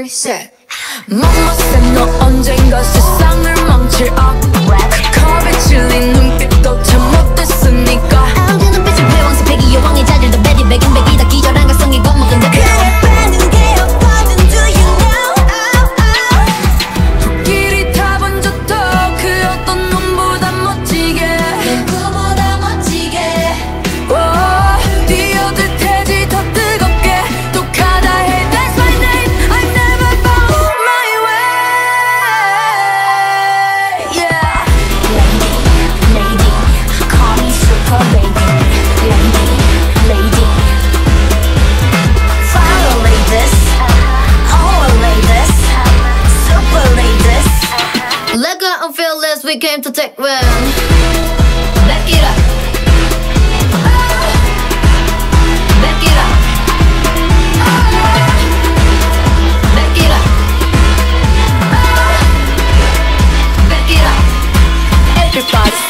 셋. 멋멋에 너 언젠가 세상을 망칠 겁에 질린 눈빛도 참 못됐으니까 그 눈빛은 패왕새 패기 여왕의 자질도 베리 백인 백이다 기절한 가성이 겁먹은데 그래 빠는 게 없거든 do you know 불길이 타본 적도 그 어떤 놈보다 멋지게 누구보다 멋지게 뛰어들 테지 더 뜨겁게 독하다 해 That's my name I never found my way Yeah Lady, call me super lady Lady Follow ladies Oh ladies Super ladies Let go and feel this we came to take win Back it up Back it up Back it up Back it up Everybody